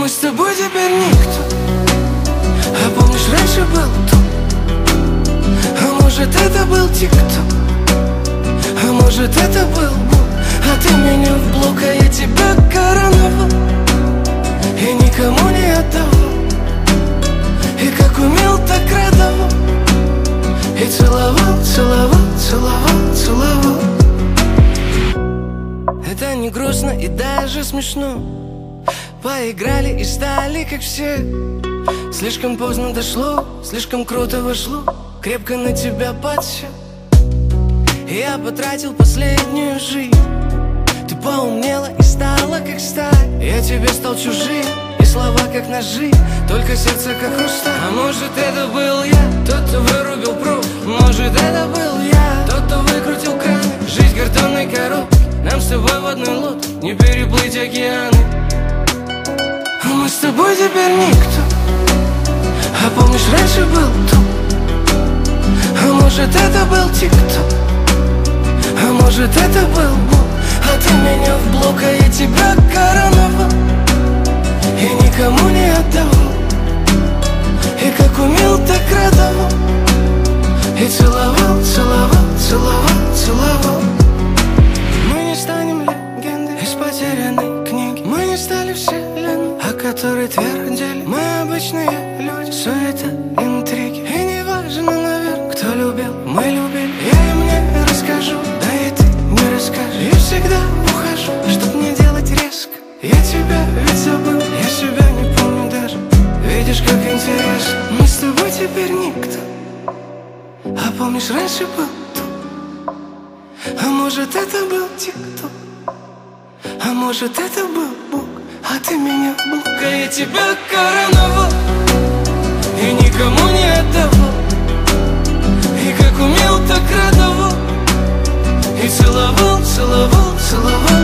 мы с тобой теперь никто. А помнишь, раньше был тут? А может, это был тик-ток? А может, это был Бог? А ты меня в блок, а я тебя короновал и никому не отдавал. И как умел, так радовал. И целовал, целовал, целовал, целовал. Это не грустно и даже смешно. Поиграли и стали как все. Слишком поздно дошло, слишком круто вошло. Крепко на тебя подсел. Я потратил последнюю жизнь. Ты поумнела и стала как сталь. Я тебе стал чужим, и слова как ножи, только сердце как хрусталь. А может, это был я, тот, кто вырубил провод. Может, это был я, тот, кто выкрутил краны. Жизнь картонной коробки, нам с тобой в одной лодке не переплыть океаны. А мы с тобой теперь никто. А помнишь, раньше был тут? А может, это был тик-ток? А может, это был Бог? А ты меня в блок, а я тебя короновал и никому не отдавал. И как умел, так радовал. И целовал, целовал, целовал, целовал. Мы не станем легендой из потерянной книги. Мы не стали вселенной, о которой твердили. Мы обычные люди, суета, интриги. И не важно, наверное, кто любил, мы любили. Я им не расскажу, да и ты не расскажешь. И всегда ухожу, чтоб не делать резко. Я тебя ведь забыл, я себя не помню даже. Видишь, как интересно. Мы с тобой теперь никто. А помнишь, раньше был тут? А может, это был тик-ток? А может, это был Бог? А ты меня в блок, а я тебя короновал и никому не отдавал. И как умел, так радовал. И целовал, целовал, целовал.